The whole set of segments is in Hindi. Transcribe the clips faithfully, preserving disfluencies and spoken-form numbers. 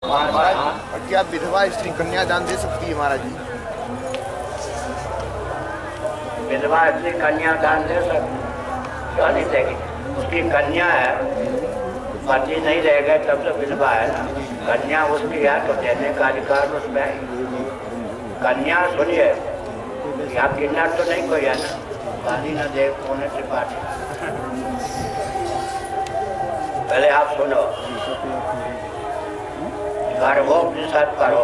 महाराज क्या विधवा स्त्री कन्यादान दे सकती है महाराज जी? विधवा स्त्री कन्यादान दे सकती? क्यों नहीं देगी? उसकी कन्या है, पति नहीं रह गए तब तो विधवा है ना। कन्या उसकी है तो देने का अधिकार उसमें है। कन्या सुनिए, यहाँ किन्नर तो नहीं कोई है ना, गाली न दे कोने से पार्टी। पहले आप सुनो, गर्भोपनिषद पढ़ो।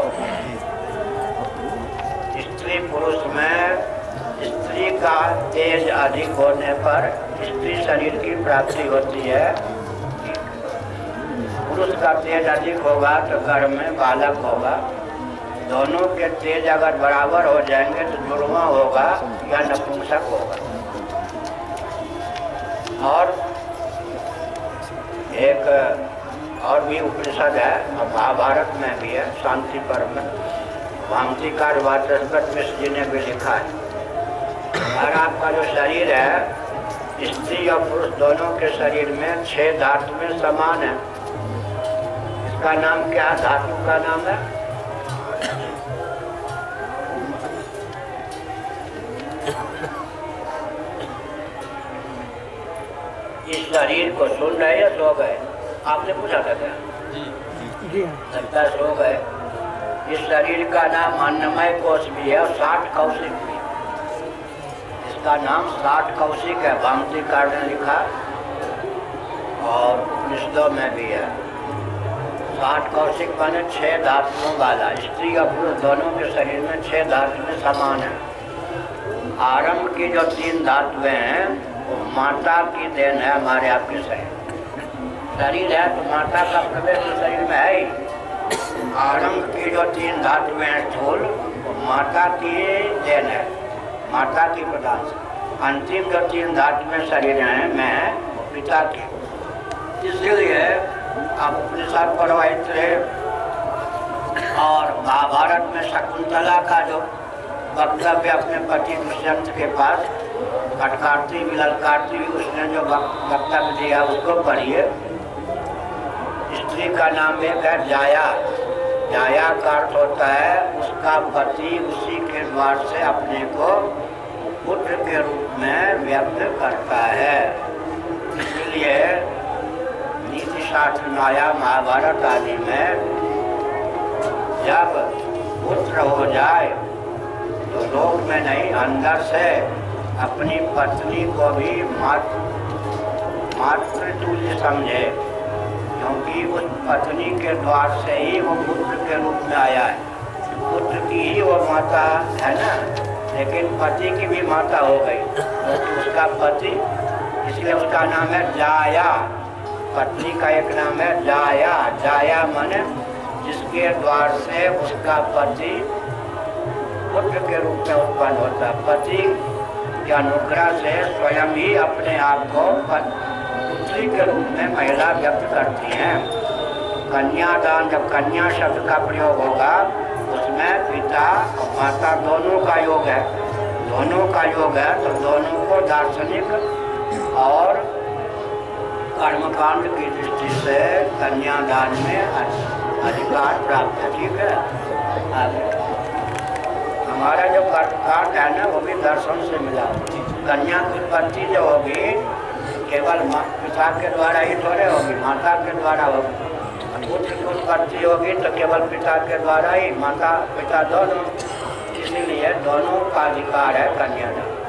स्त्री पुरुष में स्त्री का तेज अधिक होने पर स्त्री शरीर की प्राप्ति होती है, पुरुष का तेज अधिक होगा तो गर्भ में बालक होगा। दोनों के तेज अगर बराबर हो जाएंगे तो जुड़वा होगा या नपुंसक होगा। और एक और भी उपनिषद है, महाभारत में भी है, शांति पर्व में, भामतिकार वाचस्पति मिश्र जी ने भी लिखा है। और आपका जो शरीर है, स्त्री और पुरुष दोनों के शरीर में छह धातु में समान है। इसका नाम क्या धातु का नाम है? इस शरीर को सुन रहे या सो गए? आपने पूछा था क्या? लगता है सो गए। इस शरीर का नाम अन्नमय कोश भी है और साठ कौशिक भी। इसका नाम साठ कौशिक है, भामतिकार ने लिखा और उपनिषदों में भी है। साठ कौशिक माने छह धातुओं वाला। स्त्री और पुरुष दोनों के शरीर में छह धातुएं समान है। आरंभ की जो तीन धातुएं हैं वो माता की देन है हमारे आपके शरीर। शरीर है तो माता का प्रवेश तो शरीर में है ही। आरंभ की जो तीन धातुएं हैं स्थूल, वो माता की देन है, माता की प्रदान से। अंतिम जो तीन धातुएं शरीर हैं में वो पिता की। इसलिए आप उपनिषद पढ़वाते रहे। और महाभारत में शकुंतला का जो वक्तव्य अपने पति दुष्यंत के पास फटकारती भी ललकारती भी उसने जो वक्तव्य दिया उसको पढ़िए। स्त्री का नाम एक है जाया। जाया का अर्थ होता है उसका पति उसी के द्वार से अपने को पुत्र के रूप में व्यक्त करता है। इसलिए नीति शास्त्र माया महाभारत आदि में जब पुत्र हो जाए तो लोक में नहीं, अंदर से अपनी पत्नी को भी मातृ मातृतुल्य समझे, क्योंकि उस पत्नी के द्वार से ही वो पुत्र के रूप में आया है। पुत्र की ही वो माता है ना, लेकिन पति की भी माता हो गई तो उसका पति, इसलिए उसका नाम है जाया। पत्नी का एक नाम है जाया। जाया माने जिसके द्वार से उसका पति पुत्र के रूप में उत्पन्न होता। पति के अनुग्रह से स्वयं ही अपने आप को पुत्री के रूप में महिला व्यक्त करती हैं। कन्यादान, जब कन्या शब्द का प्रयोग होगा उसमें पिता और माता दोनों का योग है। दोनों का योग है तो दोनों को दार्शनिक और कर्मकांड की दृष्टि से कन्यादान में अधिकार प्राप्त है। ठीक है, आगे हमारा जो कर्मकांड है ना वो भी दर्शन से मिला। कन्या की उत्पत्ति जो होगी केवल पिता के द्वारा ही थोड़े होगी, माता के द्वारा होगी। पुत्र की उत्पत्ति होगी तो केवल पिता के द्वारा ही, माता पिता दोनों। इसलिए दोनों का अधिकार है कन्यादान।